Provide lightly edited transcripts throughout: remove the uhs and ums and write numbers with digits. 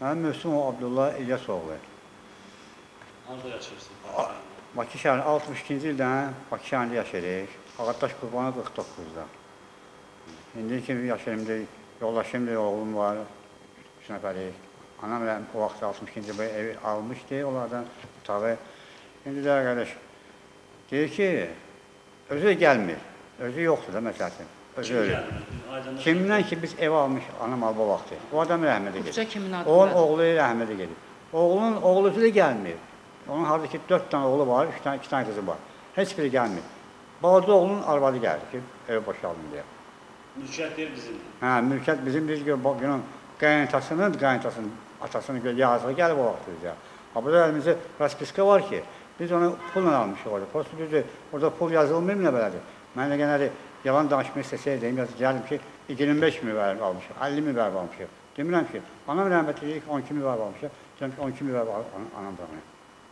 Mənim Möhsümov Abdullah İlyasoğlu. Harada yaşayırsınız? Bakı şəhərində 62-ci ildən Bakı şəhərində yaşayırıq. Ağadaş Qurbanı 49-da. İndi kimi yaşayırımda yoldaşımda oğlum var, 3 nəfərik. Anam o vaxt 62-ci ildə evi almışdı, onlardan otağı. İndi də qardaş deyir ki, özü gəlmir, özü yoxdur da məsələsin. Özü ölür. Kimdən ki biz ev almış anam alba vaxtı. O adam rəhmədə gedib. Onun oğlu rəhmədə gedib. Oğlunun oğlusu da gəlmir. Onun harada ki 4 dənə oğlu var, 2 dənə qızı var. Heç biri gəlmir. Balaca oğlunun arvadı gəldi ki, evi boşaldın deyə. Mülkiyyət deyil bizimdir. Hə, mülkiyyət bizim, biz günün qaynantasının atasının yazığı gəlib o vaxt bizə. Burada əlimizdə raspiska var ki, biz onu pulla almışıq orada. Prosto düzdür, orada pul yazılmır mı nə belədir? Mən də genəli yalan danışmaq istəsəydim, gəldim ki, 25 min verib almışıq, 50 min verib almışıq. Demirəm ki, anam rəhmət edir ki, 12 min verib almışıq, deyirəm ki, 12 min verib anam da.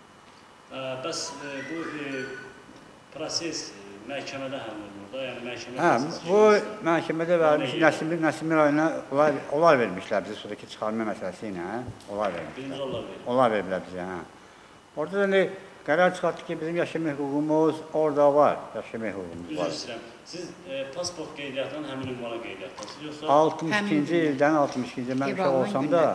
Bəs bu proses məhkəmədə həll olunur da, yəni məhkəmədə... Hə, bu məhkəmədə vermiş, Nəsimi rayona onlar vermişlər bizi sudaki çıxarma məsələsi ilə, onlar vermişlər. Birinci onlar verir. Onlar veriblər bizə, hə. Orada da qərar çıxartdı ki, bizim yaşama hüququmuz orada var, yaşama hüququmuz var. Üzr istəyirəm, siz pasport qeydiyyatından həmin ünvana qeydiyyatdasınız, yoxsa... 62-ci ildən 62-ci il, mən uşaq olsam da,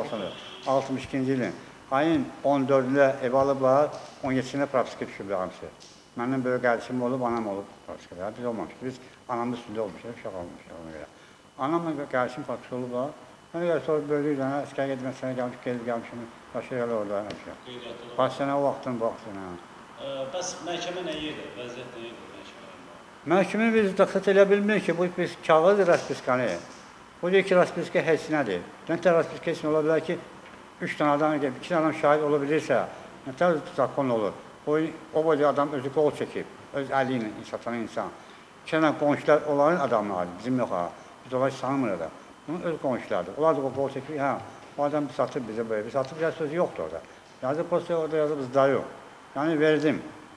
62-ci ilin, ayın 14-də ev alıblar, 17-də praksika düşüblər hamısı. Məndən böyük qardaşım olub, anam olub praksikada, biz olmamışıq, biz anamın üstündə olmuşuq, uşaq olmuşuq ona görə. Anamla qardaşım praksika olublar, mən görə sonra böyük ilə əskər gedmək sənə gəlmişim, yaşayarlar orada həmişə. Baş sənə o vaxtın bu vaxtına. Bəs məhkəmə nə yerdir, vəziyyət nə yerdir məhkəmə? Məhkəmə biz daxət elə bilmir ki, bu biz kağız raspiskanı. Bu deyir ki, raspiska heç nədir. Nətər raspiska heç nə ola bilər ki, 3 dənə adam, 2 dənə adam şahid ola bilirsə, nətər zakon olur. O boyda adam özü qol çəkib, öz əli ilə satan insan. 2 dənə qonşular onların adamlardır, bizim yox ha. Biz onları sanmırıq da. Bunun öz qonşulardır. Onlar da qol çəkib, hə, o adam satıb bizə böyle. Biz satıb bizə sözü yoxdur orada. Yazıb posta orada yazıb bizdə yox. Yəni verdim.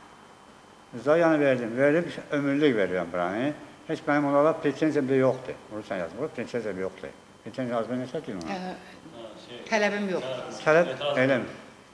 Bizdə yəni verdim. Verib ömürlük verirəm buranı. Heç mənim onlara pretensiyam da yoxdur. Onu sən yazın. Pretensiyam yoxdur. Pretensiyam yazmayı nə çəkin ona? Tələbim yox. Tələb eləmir.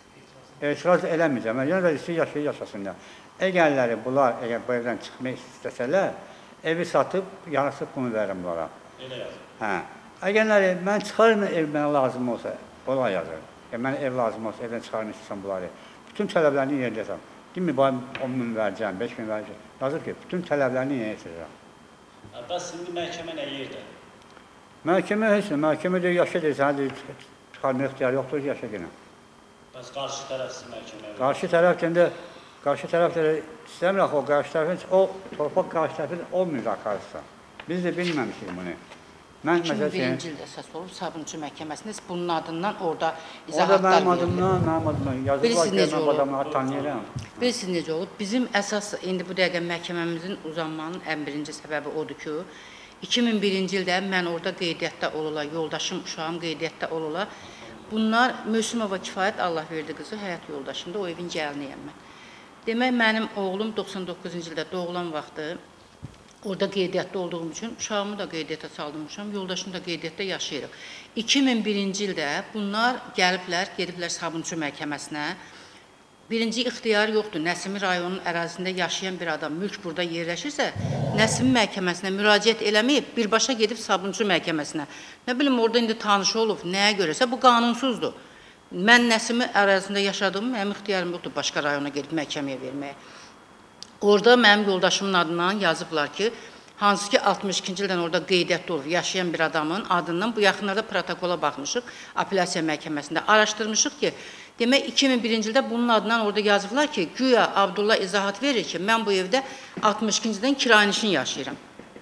Etiraz eləməyəcəm. Yəni də istəyir yaşasınlar. Əgərləri bunlar bu evdən çıxmaq istəsələr, evi satıb yarısı bunu verirəm bunlara. Elə yazın. Hə. Əgərləri mən çıxarım ev mənə lazım olsa, onlar yazır. Mənə ev lazım olsa, evdən çıxarım istəsəm bunları. Bütün tələblərini yerinə yetirirəm. Demir, 10 min verəcəm, 5 min verəcəm. Yazır ki, bütün tələblərini yerinə yetirirəm. Bəs indi məhkəmə nə yerdə? Məhkəmə heç nə. Məhkəmə deyir, yaşa deyir, sənə deyir, çıxarmaya ixtiyarı yoxdur, yaşa yenə. Bəs qarşı tərəf siz məhkəməyə verir? Qarşı tərəf də istəmir axı o qarşı tərəfin, o torpaq qarşı tərəfin olmayacaq qarşısa. Biz də bilməmişik bunu. 2001-ci ildə əsas olub Sabunçu məhkəməsində bunun adından orada izahatlar verir. Mənim adımdan yazıblar ki, mən adamları tanıyıram. Bilirsiniz necə olub? Bizim əsas, indi bu dəqiqə məhkəməmizin uzanmanın ən birinci səbəbi odur ki, 2001-ci ildə mən orada qeydiyyatda olurlar, yoldaşım, uşağım qeydiyyatda olurlar. Bunlar Möhsümova Kifayət Allah verdi qızı, həyat yoldaşımda, o evin gəliniyəm mən. Demək, mənim oğlum 99-cu ildə doğulan vaxtı orada qeydiyyatda olduğum üçün uşağımı da qeydiyyata saldırmışam, yoldaşım da qeydiyyatda yaşayırıq. 2001-ci ildə bunlar gəliblər, gediblər Sabunçu məhkəməsinə. Birinci ixtiyar yoxdur. Nəsimi rayonunun ərazisində yaşayan bir adam mülk burada yerləşirsə, Nəsimi məhkəməsinə müraciət eləməyib, birbaşa gedib Sabunçu məhkəməsinə. Nə bilim, orada indi tanışı olub, nəyə görəsə, bu qanunsuzdur. Mən Nəsimi ərazisində yaşadığım, mənim ixtiyarım yoxdur başqa rayona gedib məhkəməyə verməyə. Orada mənim yoldaşımın adından yazıblar ki, hansı ki 62-ci ildən orada qeydiyyatda olur, yaşayan bir adamın adından, bu yaxınlarda protokola baxmışıq, apellyasiya məhkəməsində araşdırmışıq ki, demək 2001-ci ildə bunun adından orada yazıblar ki, güya Abdullah izahat verir ki, mən bu evdə 62-ci ildən kirayənişin yaşayıram.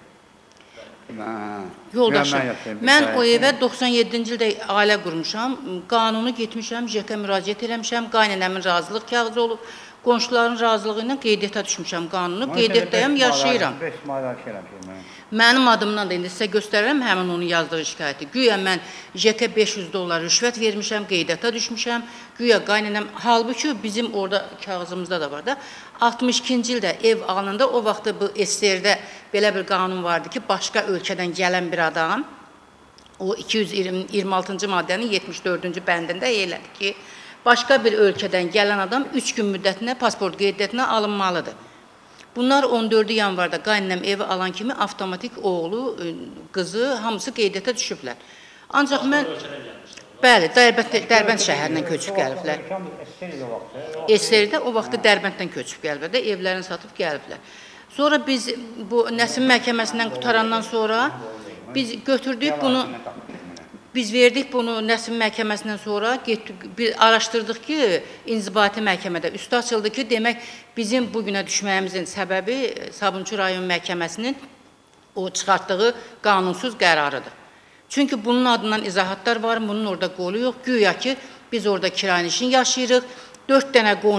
Yoldaşım, mən o evə 97-ci ildə ailə qurmuşam, qanunu getmişəm, JK müraciət eləmişəm, qaynənəmin razılıq kağızı olub, qonşuların razılığı ilə qeydiyyata düşmüşəm qanunu, qeydiyyatdayım, yaşayıram. Mənim adımdan da indi sizə göstərirəm həmin onun yazdığı şikayəti. Güya mən JK 500 dollar rüşvət vermişəm, qeydiyyata düşmüşəm, güya qaynənəm, halbuki bizim orada kağızımızda da var da, 62-ci ildə ev alınında o vaxtda bu SSR-də belə bir qanun vardı ki, başqa ölkədən gələn bir adam o 226-cı maddənin 74-cü bəndində elədi ki, başqa bir ölkədən gələn adam 3 gün müddətinə pasport qeydiyyatına alınmalıdır. Bunlar 14 yanvarda qaynəm evi alan kimi avtomatik oğlu, qızı hamısı qeydiyyata düşüblər. Ancaq mən... Bəli, Dərbənd şəhərindən köçüb gəliblər. Esteridə o vaxtı Dərbənddən köçüb gəliblər də, evlərini satıb gəliblər. Sonra biz bu Nəsim məhkəməsindən qutarandan sonra biz götürdük bunu, biz verdik bunu Nəsim məhkəməsindən sonra, araşdırdıq ki, inzibati məhkəmədə üstü açıldı ki, demək bizim bugünə düşməyimizin səbəbi Sabunçu rayon məhkəməsinin o çıxartdığı qanunsuz qərarıdır. Çünki bunun adından izahatlar var, bunun orada qolu yox. Güya ki, biz orada kirayənişin yaşayırıq, 4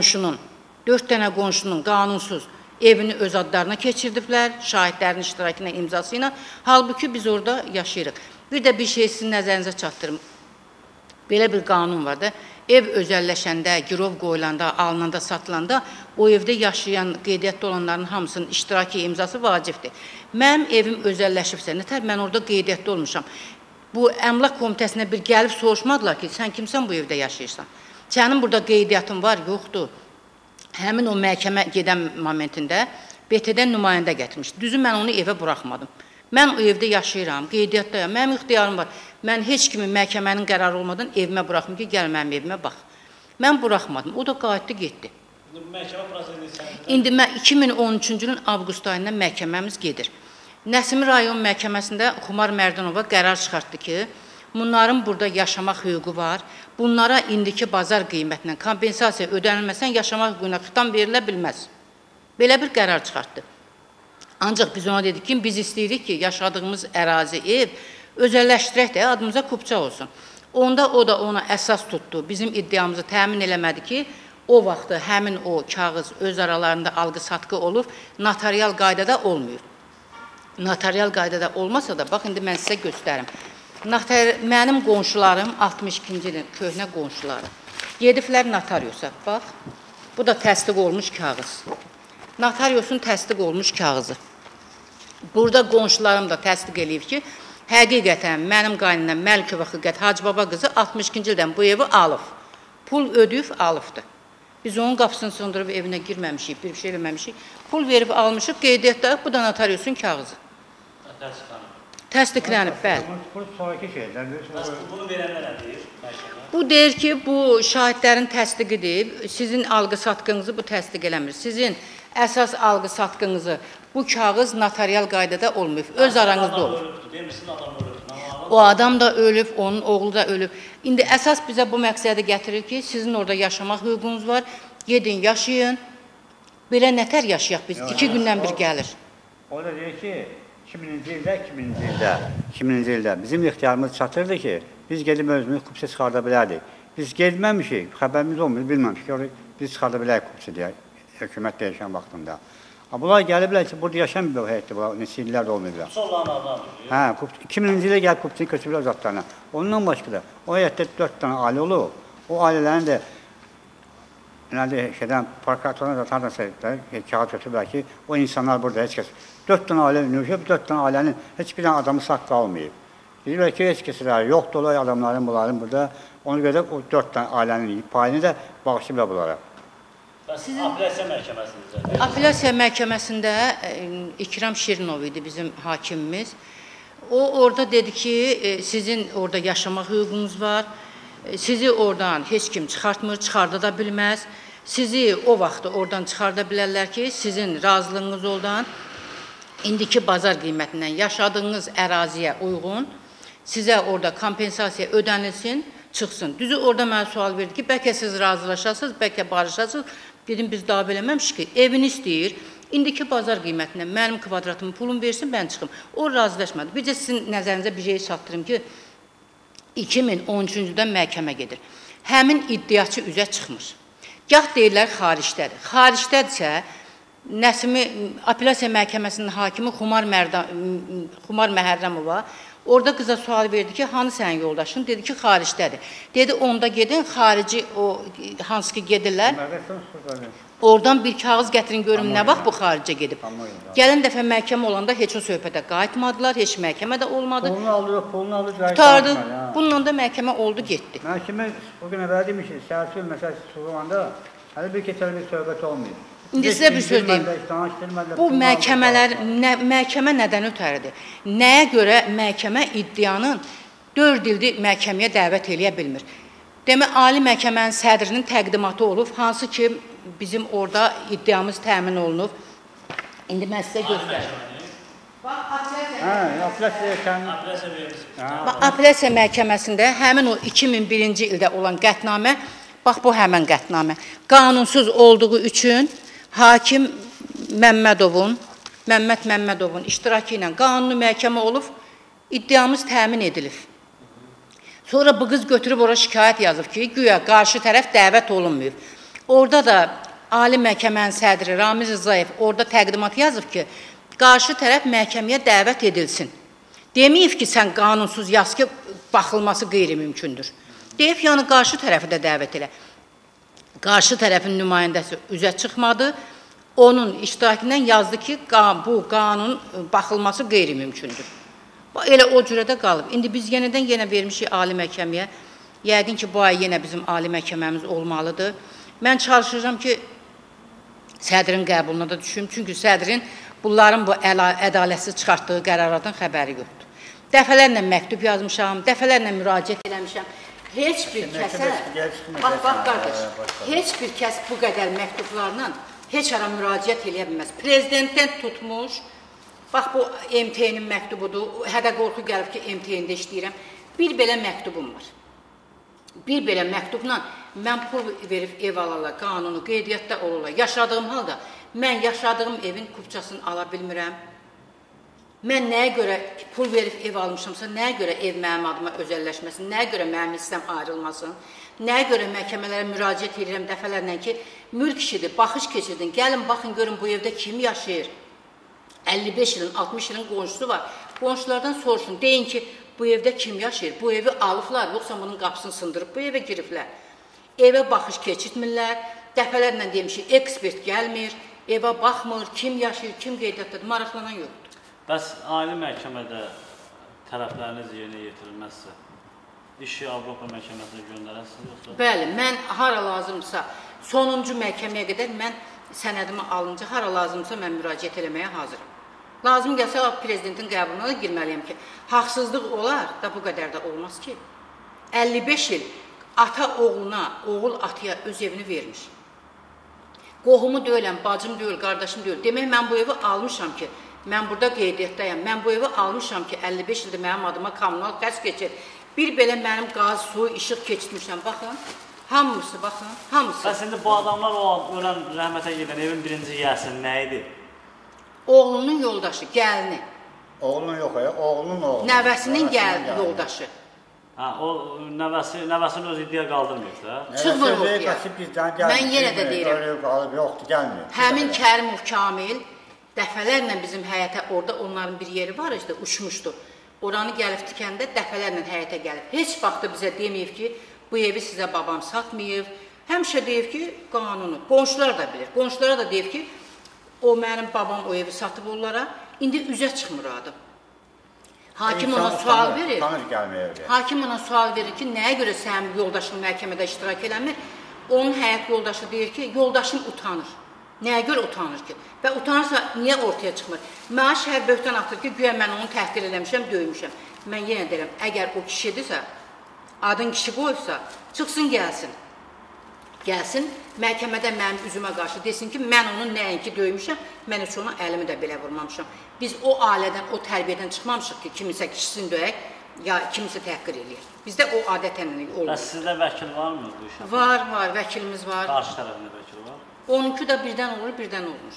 dənə qonşunun qanunsuz evini öz adlarına keçirdiblər, şahidlərin iştirakına imzası ilə. Halbuki biz orada yaşayırıq. Bir də bir şey sizin nəzərinizə çatdırım. Belə bir qanun var da, ev özəlləşəndə, girov qoyulanda, alınanda, satılanda o evdə yaşayan, qeydiyyatda olanların hamısının iştiraki imzası vacibdir. Mənim evim özəlləşibsə, nətər mən orada qeydiyyatda olmuşam. Bu əmlak komitəsinə bir gəlib soruşmadılar ki, sən kimsən bu evdə yaşayırsan? Sənin burada qeydiyyatın var, yoxdur. Həmin o məhkəmə gedən momentində BT-dən nümayəndə gətirmişdi. Düzü, mən onu evə buraxmadım. Mən o evdə yaşayıram, qeydiyyatdayam, mənim ixtiyarım var. Mən heç kimin məhkəmənin qərarı olmadan evimə buraxım ki, gəl mənim evimə bax. Mən buraxmadım, o da qayıtdı, getdi. Məhkəmə prosesində... İndi 2013-cü ilin avqust ayından məhkəməmiz gedir. Nəsimi rayon məhkəməsində Xumar Mərdanova qərar çıxartdı ki, bunların burada yaşamaq hüququ var. Bunlara indiki bazar qiymətindən kompensasiya ödənilməsən yaşamaq hüququna xitam verilə bilməz. Belə bir qərar çıxartdı. Ancaq biz ona dedik ki, biz istəyirik ki, yaşadığımız ərazi, ev özəlləşdirək də adımıza kupça olsun. Onda o da ona əsas tutdu. Bizim iddiamızı təmin eləmədi ki, o vaxtı həmin o kağız öz aralarında alqı-satqı olub, notarial qaydada olmuyor. Notarial qaydada olmasa da, bax, indi mən sizə göstərim. Mənim qonşularım, 62-ci ilin köhnə qonşuları, gediblər notariusa, bax, bu da təsdiq olmuş kağız. Notariusun təsdiq olmuş kağızı. Burada qonşularım da təsdiq eləyib ki, həqiqətən mənim qaynanam Məlikova Xilqət Hacıbaba qızı 62-ci ildən bu evi alıb, pul ödüyüb alıbdır. Biz onun qapısını sındırıb evinə girməmişik, bir şey eləməmişik, pul verib almışıq, qeydiyyatda, bu da notariusun kağızı. Təsdiqlənib, bəli. Bunu verənlər nə deyir? Bu deyir ki, bu şahidlərin təsdiqidir, sizin alqı-satqınızı bu təsdiq eləmir. Sizin əsas alqı-satqınızı bu kağız notarial qaydada olmayıb, öz aranızda olur. O adam da ölüb, onun oğlu da ölüb. İndi əsas bizə bu məqsədi gətirir ki, sizin orada yaşamaq hüququnuz var, gedin, yaşayın. Belə nətər yaşayaq biz? 2 gündən bir gəlir. O da deyir ki, 2000-ci ildə bizim ixtiyarımız çatırdı ki, biz gedib özümüz kupçə çıxarda bilərdik. Biz gedməmişik, xəbərimiz olmuyor, bilməmişik ki, biz çıxarda bilərik kupçə deyə, hökumət dəyişən vaxtında. Bunlar gəliblər ki, burada yaşamıyor həyətdə, neçə illər də olmayıblar. Soğulan adamdır. Hə, 2000-ci ilə gəlib kupçəni köçüblər zatlarına. Ondan başqa da, o həyətdə 4 dənə ailə olub, o ailələrin də parkatoruna da tardan səhətlər, kağıt götürürlər ki, o insanlar burada heç kəs. 4 dənə ailə növşəb, 4 dənə ailənin heç bir adamı sağ qalmayıb. Deyirlər ki, heç kəslər yoxdur olay adamların, bunların burada. Ona görə o 4 dənə ailənin payını da bağışlayıblar bunlara. Apellyasiya məhkəməsində? Apellyasiya məhkəməsində İkram Şirinov idi bizim hakimimiz. O orada dedi ki, sizin orada yaşamaq hüququnuz var, sizi oradan heç kim çıxartmır, çıxarda da bilməz. Sizi o vaxtı oradan çıxarda bilərlər ki, sizin razılığınız oldan indiki bazar qiymətindən yaşadığınız əraziyə uyğun sizə orada kompensasiya ödənilsin, çıxsın. Düzü orada mənə sual verdi ki, bəlkə siz razılaşasınız, bəlkə barışasınız. Dedim, biz daha biləməmişik ki, evini istəyir, indiki bazar qiymətindən mənim kvadratımı pulum versin, mən çıxım. O razılaşmadı. Bircə sizin nəzərinizə bir şey çatdırım ki, 2013-cüdən məhkəmə gedir. Həmin iddiaçı üzə çıxmır. Gah deyirlər xaricdədir. Xaricdədirsə, Nəsimi Apellyasiya məhkəməsinin hakimi Xumar Məhərrəmova Orada qıza sual verdi ki, hanı sənin yoldaşın? Dedi ki, xaricdədir. Dedi, onda gedin, xarici o hansı ki gedirlər. Oradan bir kağız gətirin, görüm nə vaxt bu xaricə gedib. Gələn dəfə məhkəmə olanda heç o söhbətə qayıtmadılar, heç məhkəmə də olmadı. Pulunu aldı, tutardı. Bununla da məhkəmə oldu, getdi. Məhkəmə bugün əvvəl demiş ki, sərsul məsələsi sorulanda hələ bir keçəli bir söhbət olmuyor. İndi sizə bir söz deyim. Bu məhkəmələr, məhkəmə nədən ötəridir? Nəyə görə məhkəmə iddianın 4 ildir məhkəməyə dəvət eləyə bilmir? Demək, Ali Məhkəmənin sədrinin təqdimatı olub, hansı ki bizim orada iddiamız təmin olunub. İndi mən sizə göstərim. Apellyasiya məhkəməsində həmin o 2001-ci ildə olan qətnamə, bax bu həmin qətnamə, qanunsuz olduğu üçün hakim Məmmədovun iştirakı ilə qanuni məhkəmə olub, iddiamız təmin edilib. Sonra bu qız götürüb ora şikayət yazıb ki, güya qarşı tərəf dəvət olunmuyor. Orada da Ali Məhkəmənin sədri Ramiz Rzayev orada təqdimat yazıb ki, qarşı tərəf məhkəməyə dəvət edilsin. Deməyib ki, sən qanunsuz yaz ki, baxılması qeyri-mümkündür. Deyib, yəni qarşı tərəfi də dəvət elə. Qarşı tərəfin nümayəndəsi üzə çıxmadı. Onun iştirakindən yazdı ki, bu qanun baxılması qeyri-mümkündür. Elə o cürədə qalıb. İndi biz yenə vermişik Ali Məhkəməyə. Yəqin ki, bu ay yenə bizim Ali Məhkəməmiz olmalıdır. Mən çalışacağım ki, sədrin qəbuluna da düşüm. Çünki sədrin bunların bu ədalətsiz çıxartdığı qərarlardan xəbəri yoxdur. Dəfələrlə məktub yazmışam, dəfələrlə müraciət eləmişəm. Heç bir kəsə, bax qardaş, heç bir kəs bu qədər məktublarla heç ara müraciət eləyə bilməz. Prezidentdən tutmuş, bax bu MTN-in məktubudur, hədə qorxu gəlib ki, MTN-də işləyirəm. Bir belə məktubum var. Bir belə məktubla mən pul verib ev alarlar, qanunu, qeydiyyatda olurlar. Yaşadığım halda mən yaşadığım evin kupçasını ala bilmirəm. Mən nəyə görə pul verib ev almışamsa, nəyə görə ev mənim adıma özəlləşməsin, nəyə görə mənim hissəm ayrılmasın, nəyə görə məhkəmələrə müraciət edirəm dəfələrlə ki, mülk işidir, baxış keçirdin, gəlin baxın görün bu evdə kim yaşayır. 55 ilin, 60 ilin qonşusu var. Qonşulardan soruşun, deyin ki, bu evdə kim yaşayır, bu evi alıblar, yoxsa bunun qapısını sındırıb, bu evə giriblər. Evə baxış keçirtmirlər, dəfələrlə demişik, ekspert gəlmir, evə baxmır, kim yaşayır, kim qeydiyyatdadır, maraqlanan yoxdur. Bəs Ali Məhkəmədə tərəfləriniz yerinə yetirilməzsə, işi Avropa Məhkəməsinə göndərəsiniz yoxsa? Bəli, mən hara lazımsa, sonuncu məhkəməyə qədər mən sənədimi alınca, hara lazımsa mən müraciət eləməyə hazıram. Lazım gəlsə, prezidentin qəbuluna da girməliyəm ki, haqsızlıq olar da bu qədər də olmaz ki. 55 il ata oğluna, oğul atıya öz evini vermiş. Qohumu deyiləm, bacım deyil, qardaşım deyil. Demək, mən bu evi almışam ki, mən burada qeydiyyatdayam, mən bu evi almışam ki, 55 ildir mənim adıma kommunal qəsd keçir. Bir belə mənim qaz, su, işıq keçirmişəm, baxın. Hamısı, baxın, hamısı. Bəs indi bu adamlar o ölən rəhmətə gedən evin birinci yiyəsi nə idi? Oğlunun yoldaşı, gəlini. Oğlunun yox, oğlunun oğlu. Nəvəsinin yoldaşı. O nəvəsini öz iddia qaldırmıyıb da? Çıxmır ortaya. Mən yenə də deyirəm. Yoxdur, gəlmir. Həmin Kərimov Kamil dəfələrlə bizim həyətə, orada onların bir yeri var işte, uçmuşdu. Oranı gəlib tikəndə dəfələrlə həyətə gəlib. Heç vaxtda bizə deməyib ki, bu evi sizə babam satmayıb. Həmişə deyib ki, qanunu. Qonşular da bilir. Qonşulara da deyib ki, o mənim babam o evi satıb onlara, indi üzə çıxmır adım. Hakim ona sual verir. Hakim ona sual verir ki, nəyə görə sənin yoldaşın məhkəmədə iştirak eləmir? Onun həyat yoldaşı deyir ki, yoldaşım utanır. Nəyə görə utanır ki? Və utanırsa, niyə ortaya çıxmır? Mənə şəhər böhtan atır ki, güya mən onu təhqir eləmişəm, döymüşəm. Mən yenə deyirəm, əgər o kişidirsə, adın kişi qoyubsa, çıxsın, gəlsin. Gəlsin, məhkəmədə mənim üzümə qarşı desin ki, mən onun nəinki döymüşəm, mən heç ona əlimi də belə vurmamışam. Biz o ailədən, o tərbiyədən çıxmamışıq ki, kimisə kişisini döyək, ya kimisə təhqir eləyək. Bizdə o adətən olmur. Bəs sizdə vəkil varmı bu işə? Var, vəkilimiz var. Qarşı tərəfində vəkil var? 12 də birdən olur, birdən olmur.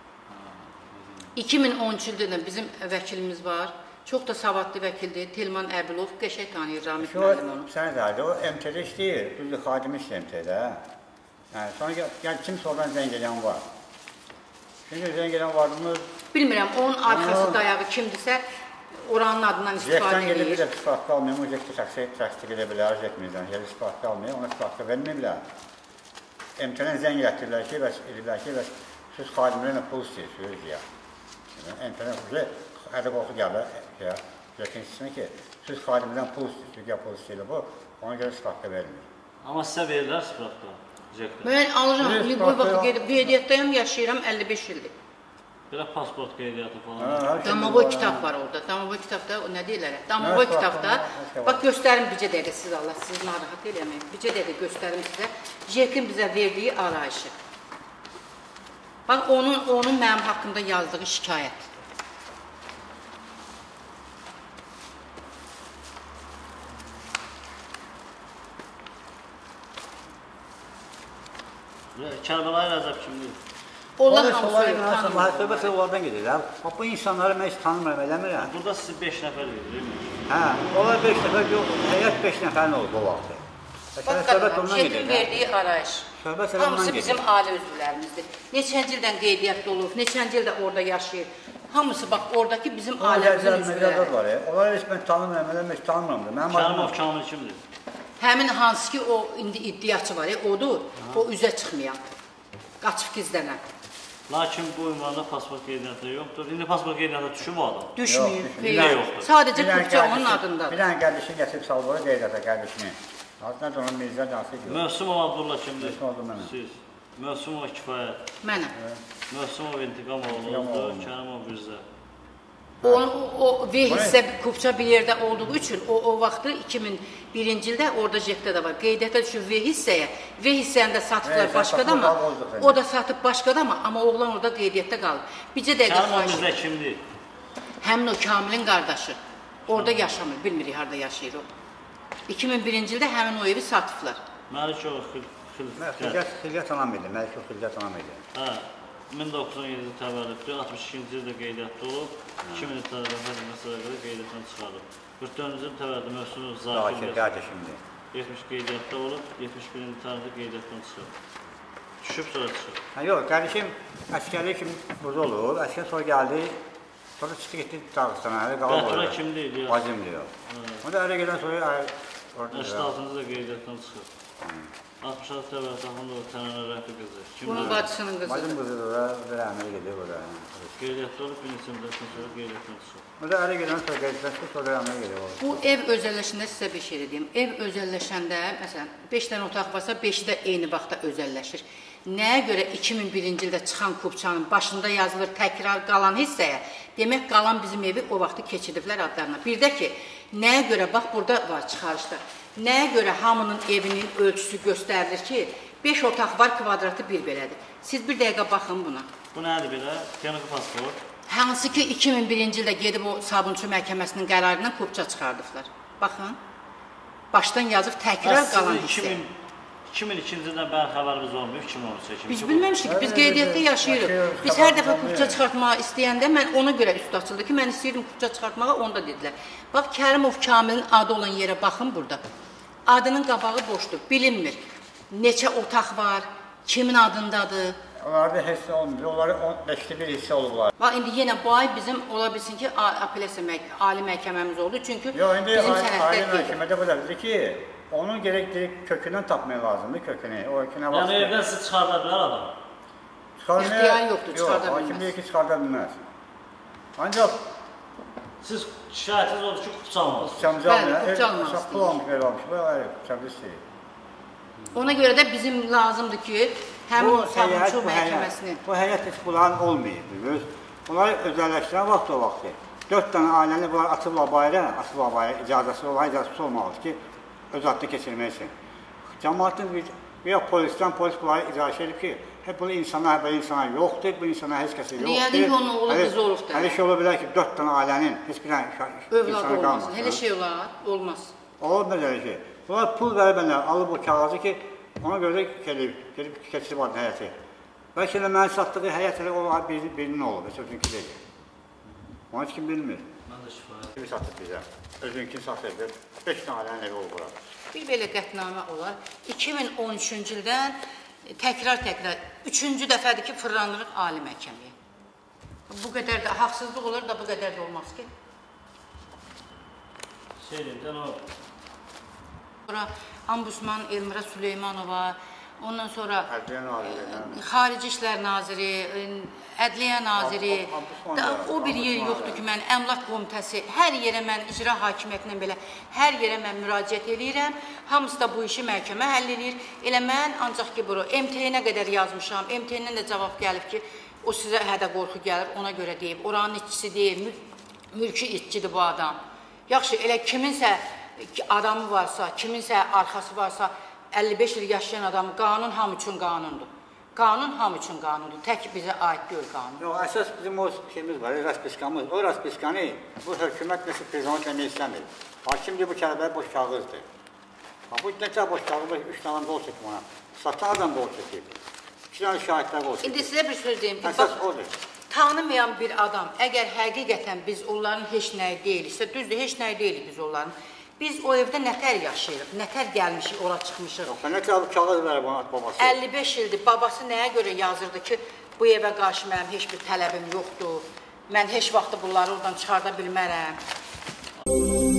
2013 ildə bizim vəkilimiz var. Çox da savadlı vəkildir. Telman Əbilov, qəşəng tanıyır, Ramit müəllim onu. Sən də o MT-də işləyir, düzdür, xadimi işləyir MT-də. Sonra kimsə oradan zəng eləyən var. Çünki zəng eləyən vardımız... Bilmirəm, onun arxası dayağı kimdirsə, oranın adından istifadə Jekdən gedib bir edir. də istifadda almayım, o jekdə təsdiq edə bilər, jekmizdən. Yer istifadda almayım, ona istifadda verməyiblər. MTN zəng gətirirlər ki, ediblər ki, siz xadimlərlə pul istəyirsiniz ya. MTN hədə qorxu gəlir, jekin sistemə ki, siz xadimlərdən pul istəyirsiniz, ya pul istəyirlər bu, ona görə istifadda vermir. Amma sizə verirlər istifadda, jekdə. Mən alıram, bu vaxt gedib, qeydiyyatdayım, yaşayıram 55 ildir. Belə pasport qeydiyyatı falan. Damovoy kitab var orada. Damovoy kitabda, nə deyirlər? Damovoy kitabda, bax göstərim bircə dəqiqə siz Allah, siz narahat eləməyin. Bircə dəqiqə göstərim sizə. JEK-in bizə verdiyi arayışı. Bax, onun mənim haqqımda yazdığı şikayət. Kərbəlayı Rəzəb kimdir? Onlar hamısı söhbət onlardan gedirlər. Bu insanları mən heç tanımıram, eləmirəm. Burada sizi 5 nəfər gedir, hə, onlar 5 nəfər yox, həyat 5 nəfərin olub o vaxtı. Bax, JEK-in verdiyi arayış. Hamısı bizim ailə üzvlərimizdir. Neçənci ildən qeydiyyatda olub, neçənci ildə orada yaşayır. Hamısı bax, oradakı bizim ailəmizin üzvləri. Onlar heç mən tanımıram, mən heç tanımıram. Kərimov Kamil kimdir? Həmin hansı ki, o indi iddiaçı var, odur, o üzə çıxmayan, qaçıb gizlənən. Lakin bu ünvanda pasport qeydiyyatı yoxdur. İndi pasport qeydiyyatı düşür bu adam? Düşmür, yoxdur. Sadəcə Türkçə onun adındadır. Bir dənə qardaşı gətirib salvara qeydiyyata qardaşını. Aslında onun Mirzə Cansı yox. Mövsümov Abdullah kimdir? Mövsümov mənəm. Siz. Mövsümov Kifayət. Mənəm. Mövsümov İntiqamoğlu'dur, Kərimov Mirzə. O V hissə Kupça bir yerdə olduğu üçün o vaxtı 2001-ci ildə orada JEK-də də var. Qeydiyyata düşür V hissəyə. V hissəni də satıblar başqada mı? O da satıb başqada mı? Amma oğlan orada qeydiyyatda qalır. Bircə dəqiqə Kərimov Mirzə kimdir? Həmin o Kamilin qardaşı. Orada yaşamır, bilmirik harada yaşayır o. 2001-ci ildə həmin o evi satıblar. Məlikov Xilqət anam idi, Məlikov Xilqət anam idi. Hə. 1917-ci təvəllüddür, 62-ci ildə qeydiyyatda olub, 2000-ci təvəllüdə qeydiyyatdan çıxarıb. 44-cü il təvəllüdə Mövsümov Zakir qardaşımdır. 70 qeydiyyatda olub, 71-ci təvəllüdə qeydiyyatdan çıxıb. Düşüb sonra çıxıb. Yox, qardaşım əskərlik kimi burada olub, əskər sonra gəldi, sonra çıxdı getdi Dağıstana, hələ qalıb orada. Bətura kimdir? Vacim diyor. O da ərə gedən sonra 86-cı da qeydiyyatdan çıxıb. 66 təvəllüdə Axundov Tənələ Rəfi qızı. Bunun bacısının qızıdır. Bacım qızıdır, o da əməli gedir burada. Qeydiyyatda olub, 1900-dən sonra qeydiyyatdan çıxıb. O da ərə gedən sonra qeydiyyatdan sonra əməli gedir. Bu ev özəlləşəndə sizə bir şey deyim. Ev özəlləşəndə, məsələn, 5 dənə otaq varsa, 5-i də eyni vaxtda özəlləşir. Nəyə görə 2001-ci ildə çıxan Kupçanın başında yazılır təkrar qalan hissəyə, demək qalan bizim evi o vaxtı keçirdiblər adlarına. Bir də ki, nəyə görə, bax burada var çıxarışda, nəyə görə hamının evinin ölçüsü göstərilir ki, 5 otaq var, kvadratı bir belədir. Siz bir dəqiqə baxın buna. Bu nədir belə? Texniki pasport. Hansı ki 2001-ci ildə gedib o Sabunçu məhkəməsinin qərarından Kupça çıxardıblar. Baxın, başdan yazıb təkrar qalan hissə. 2002-ci ildən bəri xəbərimiz olmuyor, 2013-ci. Biz bilməmişik ki, biz qeydiyyatda yaşayırıq. Biz hər dəfə Kupça çıxartmağa istəyəndə, mən ona görə üst açıldı ki, mən istəyirdim Kupça çıxartmağa, onu da dedilər. Bax, Kərimov Kamilin adı olan yerə baxın burada. Adının qabağı boşdur, bilinmir. Neçə otaq var, kimin adındadır. Onlarda hissə olmuyor, onları 15'te bir hissə olublar. Bax, indi yenə bu ay bizim ola bilsin ki, ali məhkəməmiz oldu, çünki Yox, indi bizim ali sənədlər məhkəmədə bu da dedi ki, onun gerek kökündən tapmaya lazımdır, kökünü. O kökünə Yəni evdən siz çıxarda bilər adam? İxtiyar yoxdur, çıxarda bilməz. Yox, hakim deyir ki, çıxarda bilməz. Ancaq siz şikayətiniz oldu ki, Kupça almaz. Bəli, Kupça almaz. Pul almış, belə almış, belə Kupça istəyir. Ona görə də bizim lazımdır ki, həmin o Sabunçu məhkəməsinin... Bu həyət heç bunların olmayıb. Onları özəlləşdirən vaxt o vaxtı. 4 dənə ailəni bunlar atıblar bayra, icazəsi olmalıdır ki, öz adını keçirmək üçün. Cəmaatın bir polisdən polis bunları icazə edib ki, hep bunu insanlar yoxdur, bu insanlar heç kəsi yoxdur. Niyə deyil onun oğlu qızı olubdur? Hələ şey ola bilər ki, 4 dənə ailənin heç bir insana qalmasın. Hələ şey olar, olmaz. Olur nə ki, bunlar pul veribənlər, alıb o kağızı ki, ona görə gedib keçirib adın həyəti. Bəlkə də mənim satdığı həyət elə o birinin olub, özünkü deyil. Onu heç kim bilmir. Mən də şifayət. Kimi satıb bizə? Özünkünü satırdı. 5 dənə ailənin evi olub bura. Bir belə qətnamə olar. 2013-cü ildən təkrar, 3-cü dəfədir ki, fırlanırıq ali məhkəməyə. Bu qədər də haqsızlıq olur da bu qədər də olmaz ki. Sonra Ambusman Elmira Süleymanova, ondan sonra Xarici İşlər Naziri, Ədliyyə Naziri, o bir yer yoxdur ki, mən Əmlak Komitəsi, hər yerə mən icra hakimiyyətindən belə, hər yerə mən müraciət edirəm. Hamısı da bu işi məhkəmə həll edir. Elə mən ancaq ki, bura MTN-ə qədər yazmışam, MTN-dən də cavab gəlib ki, o sizə hədə qorxu gəlir, ona görə deyib. Oranın işçisi deyil, mülki işçidir bu adam. Yaxşı, elə kiminsə adamı varsa, kiminsə arxası varsa, 55 il yaşayan adam, qanun hamı üçün qanundur. Qanun hamı üçün qanundur, tək bizə aid deyil qanun. Yox, əsas bizim o şeyimiz var, raspiskamız. O raspiskanı bu hökumət nəsə prezident etmək istəmir. Hakimdir bu kələbəyə boş kağızdır. Bu neçə boş kağızdır, 3 tane qol çəkib ona. Satan adam qol çəkib. 2 tane şahidlər qol çəkib. İndi sizə bir söz deyim. Əsas odur. Tanımayan bir adam, əgər həqiqətən biz onların heç nəyi deyiliksə, düzdür, heç nəyi deyilik biz onların. Biz o evdə nətər yaşayırıq, nətər gəlmişik, ora çıxmışıq. Yox, nətər kağız verib ona babası? 55 ildir, babası nəyə görə yazırdı ki, bu evə qarşı mənim heç bir tələbim yoxdur, mən heç vaxt bunları oradan çıxarda bilmərəm.